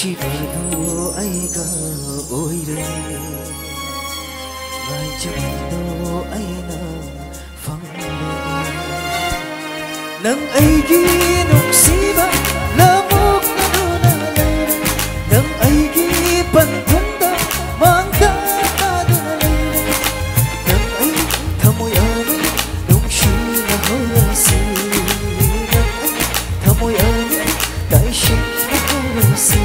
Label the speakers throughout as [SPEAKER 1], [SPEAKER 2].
[SPEAKER 1] ꯅꯨꯡꯁꯤꯕꯗꯣ ꯑꯩꯒ ꯑꯣꯏꯔꯦ ꯉꯥꯏꯖꯕꯗꯣ ꯑꯩꯅ ꯐꯪꯂꯦ ꯅꯪ ꯑꯩꯒꯤ ꯅꯨꯡꯁꯤꯕ ꯂꯃꯣꯛꯅꯗꯨꯅ ꯂꯩꯔꯦ ꯅꯪ ꯑꯩꯒꯤ ꯄꯟꯊꯨꯡꯗ ꯃꯥꯡꯗꯅꯗꯨꯅ ꯂꯩꯔꯦ ꯅꯪ ꯑꯩ ꯊꯃꯣꯏ ꯑꯅꯤ ꯅꯨꯡꯁꯤꯅ ꯍꯧꯔꯁꯤ ꯅꯪ ꯑꯩ ꯊꯃꯣꯏ ꯑꯅꯤ ꯀꯥꯏꯁꯤꯟꯅ ꯍꯧꯔꯁꯤ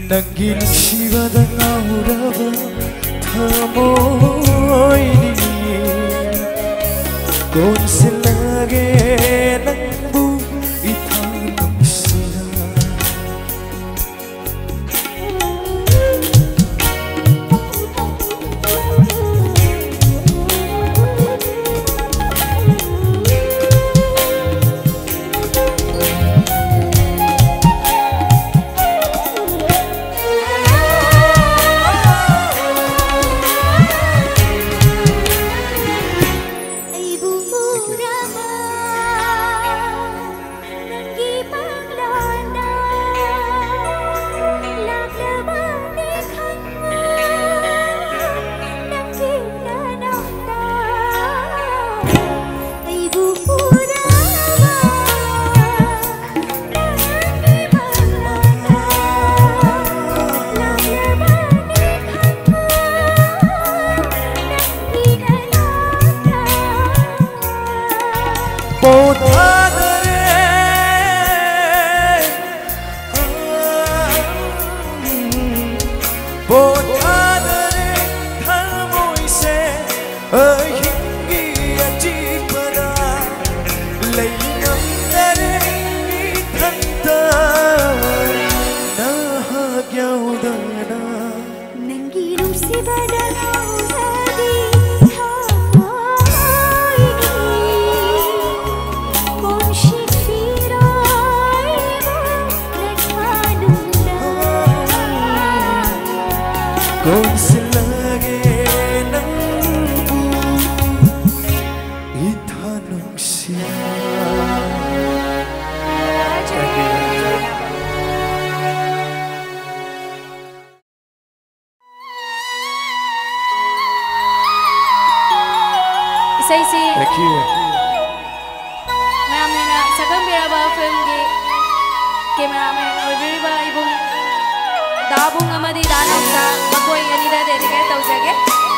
[SPEAKER 1] nanggi nungsibada ngauraba thamoyni konsilage nangbu ithang nungsira
[SPEAKER 2] Thank you. Maraming sakang biraba film gi cameraman oibiriba ibung dabung amadi danam sa makoi anida dedicate taujage.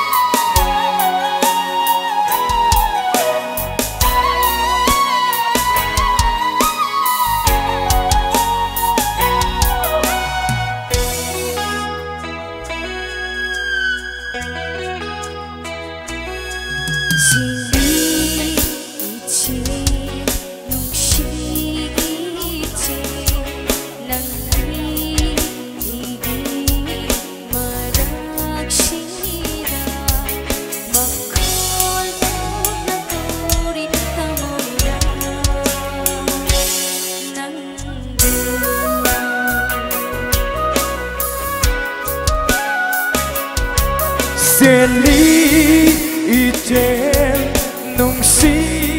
[SPEAKER 1] Seli item nung si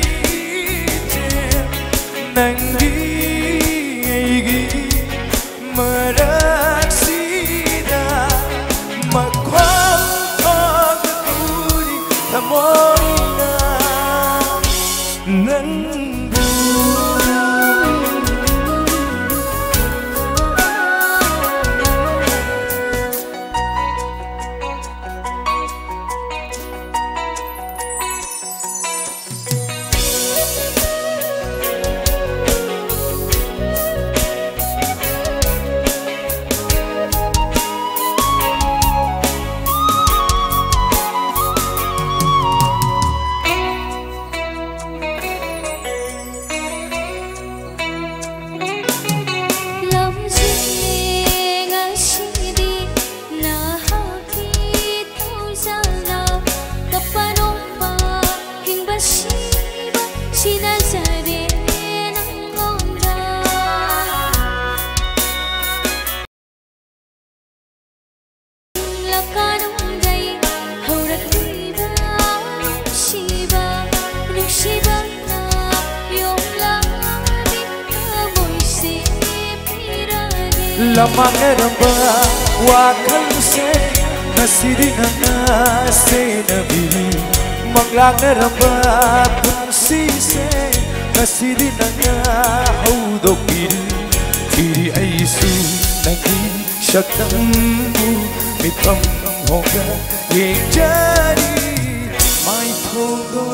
[SPEAKER 1] item nanggi igi maraksida makwang pagkuri tamoina nangbu lamang eramba wakalse nasidi nana se nabi manglang eramba punsise nasidi nana haudokil tiri aisu nagi shaktambu mitam hoga yejari mai thogo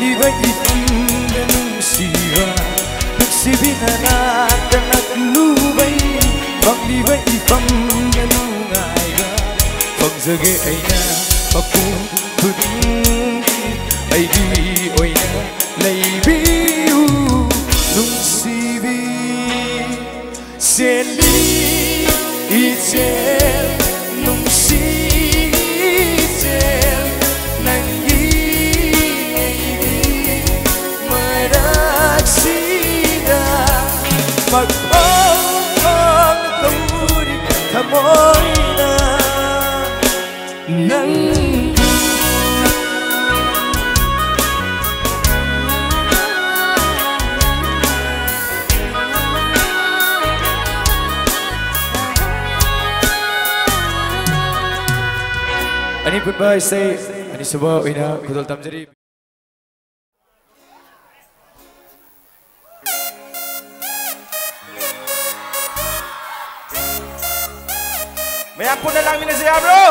[SPEAKER 1] magliba ifamda nungsiba nagsibinanata naglubay magliba ifamda nungayga pagzage aina pagpupundi ay di oina laybiu nungsibi seli itel nungsitel nangyaybi maragsida mag-ang tawurig kamoy na nang Ani pun ba say ani suba ina kudol tamjari
[SPEAKER 3] Mayapon na lang mina siya bro.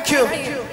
[SPEAKER 1] Thank you.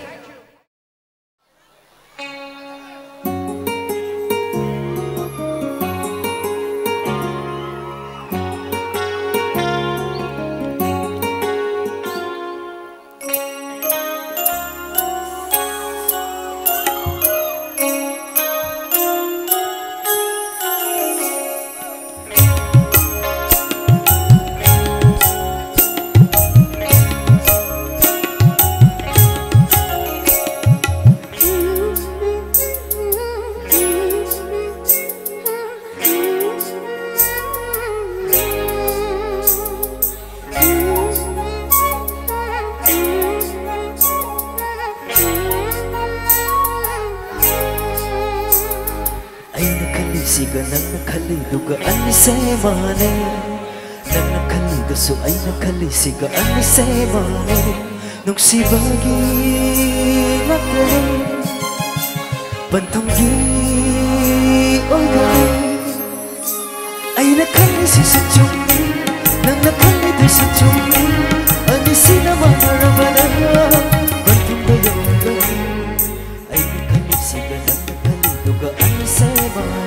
[SPEAKER 3] Siga nang nakaliduga ani semane nang nakaligaso ay nakalisiga ani semane nung sibagi matay bantonggi oy gay ay nakalisi sa chumi nang nakalidu sa chumi ani sinamarabanan bantong bayong gay ay nakalisiga nang nakaliduga ani semane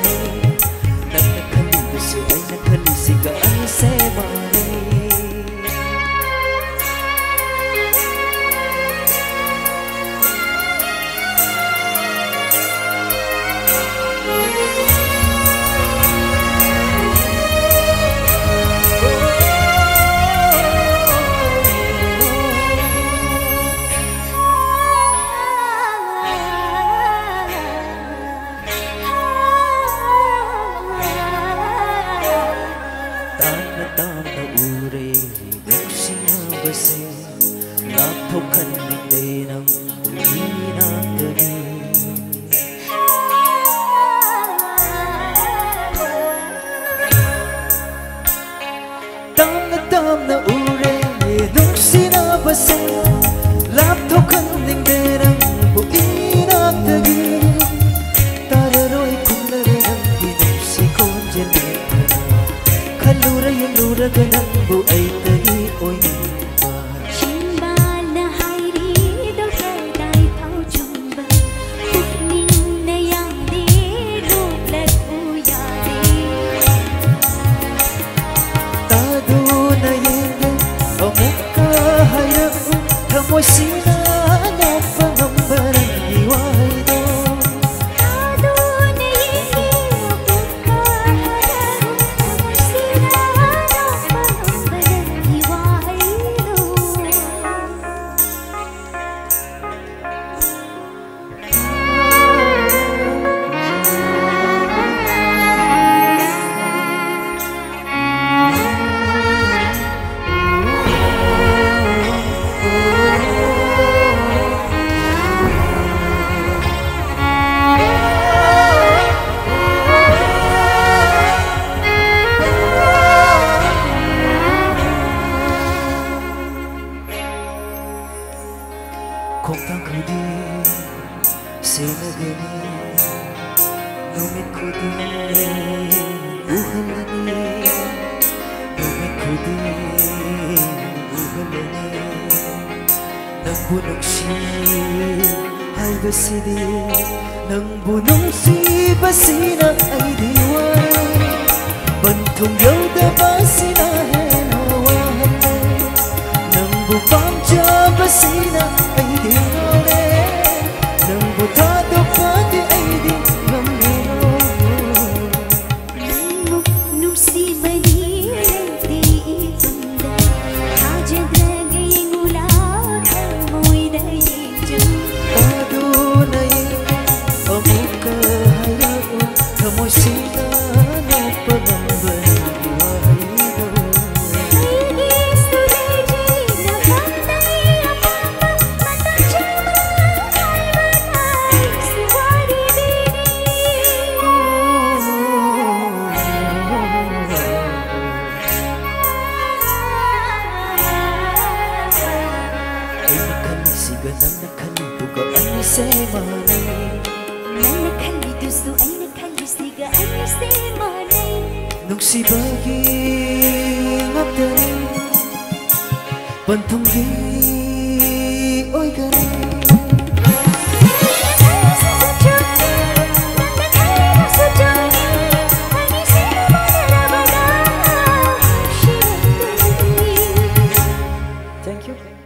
[SPEAKER 3] ay nakalisiga ay semane Naptokan hindi ng hinagdagi Dam na ure nung sinabasa Laptokan hindi ng hinagdagi Tararoy kung laranang ginupsi kong janita Kaluray ang luragan ng buay tagi oy Kamoy sinanap pangambarang iway do Tado na hindi mapagkaharap Kamoy sinanap pangambarang iway do Kung tangkudi sinagani Numit ko din uhalani Numit ko din uhalani Nang bunong si ay basidi Nang bunong si basina ay diway Bantong yaw da basina henawahan Nang bupang siya basina ay dinore Nang butado pati ay di mamero
[SPEAKER 2] Nung si Manila di itunda Hajad lagay ang ulang Amoy na yung
[SPEAKER 3] Tado na yung amok kahayao Kamoy sila na pagambay Nang nakaliduga ay semane
[SPEAKER 2] Nang nakaliduso ay nakalisiga ay semane
[SPEAKER 3] Nung sibagi ngapdari Bantonggi oy garay Thank you.